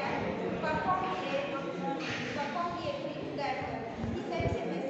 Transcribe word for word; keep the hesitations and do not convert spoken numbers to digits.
that to perform a, perform the activity that uh, he sends a message